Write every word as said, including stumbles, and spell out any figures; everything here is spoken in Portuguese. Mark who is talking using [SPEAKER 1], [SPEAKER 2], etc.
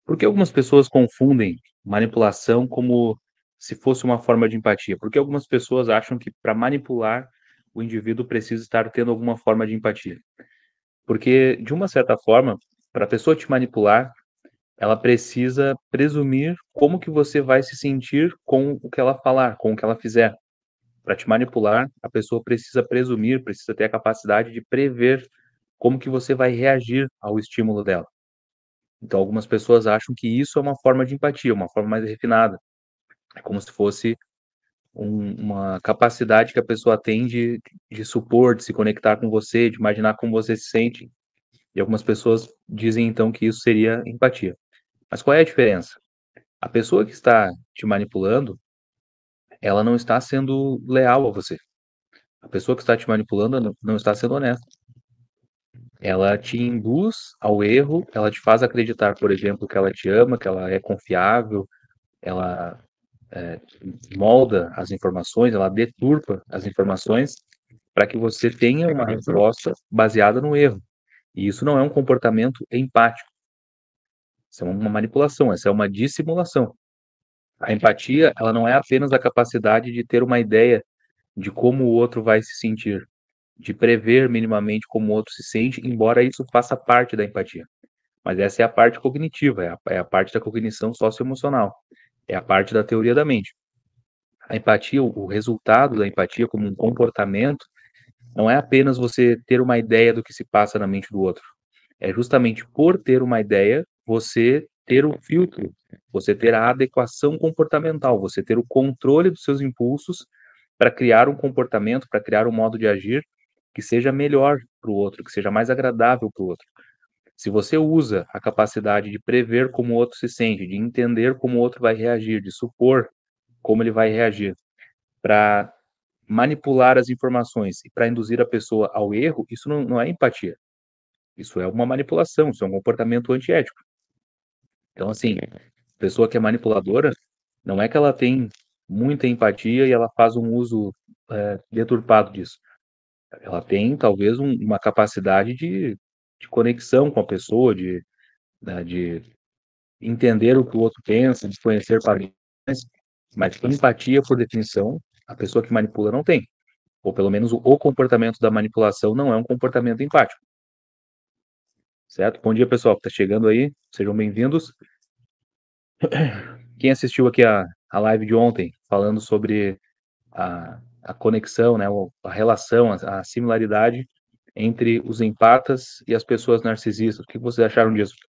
[SPEAKER 1] Por que algumas pessoas confundem manipulação como se fosse uma forma de empatia? Por que algumas pessoas acham que para manipular o indivíduo precisa estar tendo alguma forma de empatia? Porque, de uma certa forma, para a pessoa te manipular, ela precisa presumir como que você vai se sentir com o que ela falar, com o que ela fizer. Para te manipular, a pessoa precisa presumir, precisa ter a capacidade de prever como que você vai reagir ao estímulo dela. Então, algumas pessoas acham que isso é uma forma de empatia, uma forma mais refinada. É como se fosse um uma capacidade que a pessoa tem de de supor, de se conectar com você, de imaginar como você se sente, e algumas pessoas dizem então que isso seria empatia. Mas qual é a diferença? A pessoa que está te manipulando, ela não está sendo leal a você. A pessoa que está te manipulando não não está sendo honesta. Ela te induz ao erro, ela te faz acreditar, por exemplo, que ela te ama, que ela é confiável, ela eh, molda as informações, ela deturpa as informações para que você tenha uma resposta baseada no erro. E isso não é um comportamento empático, isso é uma manipulação, essa é uma dissimulação. A empatia, ela não é apenas a capacidade de ter uma ideia de como o outro vai se sentir, de prever minimamente como o outro se sente, embora isso faça parte da empatia. Mas essa é a parte cognitiva, é a, é a parte da cognição socioemocional, é a parte da teoria da mente. A empatia, o o resultado da empatia como um comportamento, não é apenas você ter uma ideia do que se passa na mente do outro. É justamente por ter uma ideia, você ter o filtro, você ter a adequação comportamental, você ter o controle dos seus impulsos para criar um comportamento, para criar um modo de agir que seja melhor para o outro, que seja mais agradável para o outro. Se você usa a capacidade de prever como o outro se sente, de entender como o outro vai reagir, de supor como ele vai reagir, para manipular as informações e para induzir a pessoa ao erro, isso não não é empatia, isso é uma manipulação, isso é um comportamento antiético. Então, assim, a pessoa que é manipuladora, não é que ela tem muita empatia e ela faz um uso, eh, deturpado disso. Ela tem talvez um uma capacidade de de conexão com a pessoa, de, né, de entender o que o outro pensa, de conhecer padrões, mas empatia, por definição, a pessoa que manipula não tem. Ou pelo menos o o comportamento da manipulação não é um comportamento empático, certo? Bom dia, pessoal que está chegando aí, sejam bem-vindos. Quem assistiu aqui a a live de ontem, falando sobre a a conexão, né, o a relação, a a similaridade entre os empatas e as pessoas narcisistas, o que vocês acharam disso?